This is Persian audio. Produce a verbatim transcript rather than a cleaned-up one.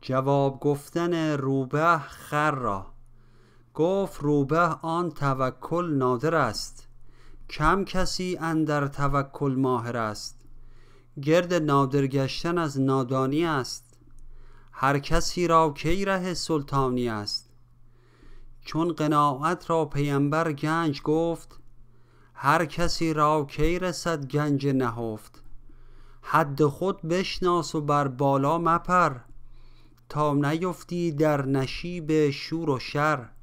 جواب گفتن روبه خر را. گفت روبه آن توکل نادر است، کم کسی اندر توکل ماهر است. گرد نادر گشتن از نادانی است، هر کسی را کی ره سلطانی است. چون قناعت را پیمبر گنج گفت، هر کسی را کی رسد گنج نهفت. حد خود بشناس و بر بالا مپر، تا نیفتی در نشیب شور و شر.